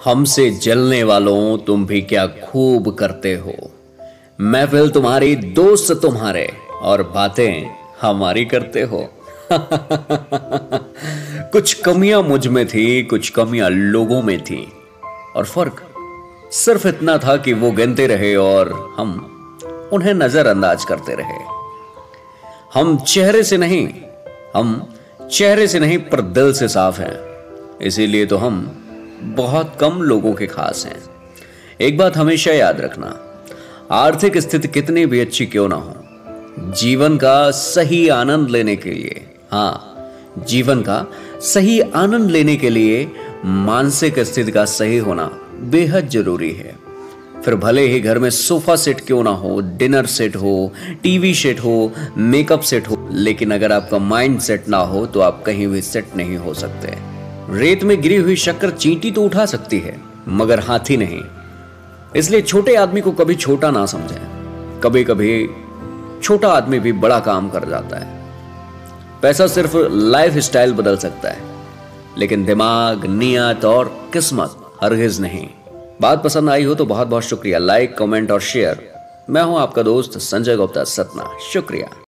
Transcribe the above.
हमसे जलने वालों तुम भी क्या खूब करते हो। महफिल तुम्हारी, दोस्त तुम्हारे, और बातें हमारी करते हो। कुछ कमियां मुझ में थी, कुछ कमियां लोगों में थी, और फर्क सिर्फ इतना था कि वो गिनते रहे और हम उन्हें नजरअंदाज करते रहे। हम चेहरे से नहीं पर दिल से साफ हैं, इसीलिए तो हम बहुत कम लोगों के खास हैं। एक बात हमेशा याद रखना, आर्थिक स्थिति कितनी भी अच्छी क्यों ना हो, जीवन का सही आनंद लेने के लिए, जीवन का सही आनंद लेने के लिए मानसिक स्थिति का सही होना बेहद जरूरी है। फिर भले ही घर में सोफा सेट क्यों ना हो, डिनर सेट हो, टीवी सेट हो, मेकअप सेट हो, लेकिन अगर आपका माइंड सेट ना हो तो आप कहीं भी सेट नहीं हो सकते। रेत में गिरी हुई शक्कर चींटी तो उठा सकती है, मगर हाथी नहीं। इसलिए छोटे आदमी को कभी छोटा ना समझें। कभी कभी छोटा आदमी भी बड़ा काम कर जाता है। पैसा सिर्फ लाइफ स्टाइल बदल सकता है, लेकिन दिमाग, नियत और किस्मत हरगिज नहीं। बात पसंद आई हो तो बहुत बहुत शुक्रिया। लाइक, कमेंट और शेयर। मैं हूं आपका दोस्त संजय गुप्ता सतना। शुक्रिया।